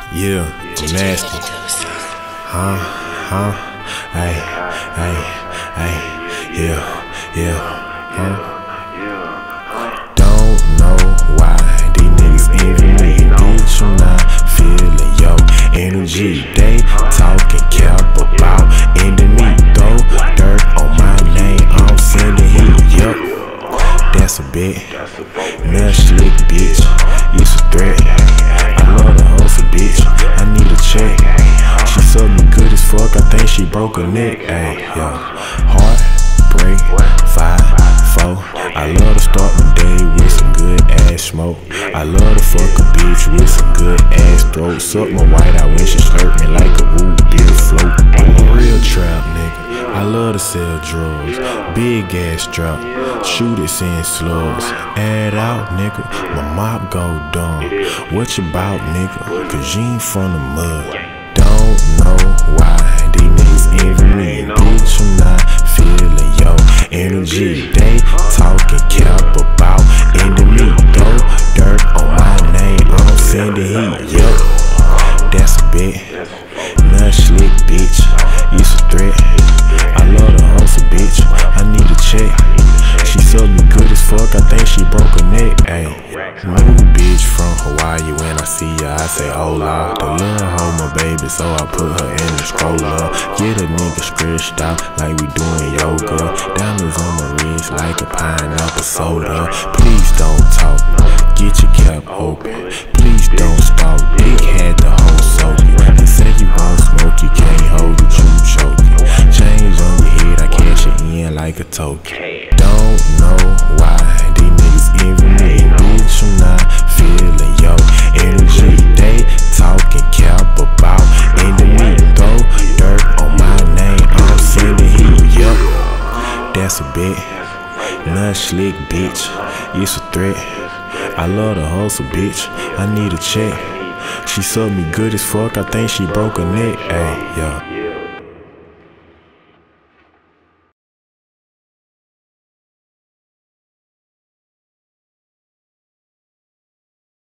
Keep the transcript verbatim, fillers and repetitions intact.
Yeah, nasty. Huh, huh, ay, ay, ay, yeah, yeah, huh. Don't know why these niggas envy me. Bitch, I'm not feeling your energy. They talking cap about ending me. Throw dirt on my name, I'm sending heat. Yup, that's a bet. Mel slick, bitch. It's a threat. I love the hustle, bitch. I need a check. She sucked me good as fuck. I think she broke her neck. Ayy, yeah. Heartbreak, five, four. I love to start my day with some good ass smoke. I love to fuck a bitch with some good ass throat. Suck my white out when she slurp me like a root beer float. I'm a real trap nigga. I love to sell drugs. Big ass drop. Shoot it, send slugs. Add out, nigga. My mop go dumb. What you bout, nigga? Cause you ain't from the mud. Don't know why these niggas envy me. Bitch, I'm not feeling your energy. They talking cap about ending me. Throw dirt on my name, I'm sending heat. Yup, that's a bet. Nut slick, bitch. It's a threat. I love the hustle, bitch. I need a check. She sucked me good as fuck. I think she broke her neck. Ayy, new bitch from Hawaii. When I see her, I say hola. The little hoe my baby, so I put her in the stroller. Get a nigga stretched out like we doing yoga. Diamonds on my wrist like a pineapple soda. Please don't talk. Get your cap open. Please don't stop. Dick had the whole soaking. They say you won't smoke, you can't hold it, you choking. Change on your head, I cash it in like a token. Don't know why these niggas envy me. Bitch, I'm not feeling your energy. They talking cap about ending me. Throw dirt on my name, I'm sending heat. Yup, that's a bet. Nut slick, bitch. It's a threat. I love the hustle, bitch. I need a check. She sucked me good as fuck. I think she broke her neck. Ayy, yeah.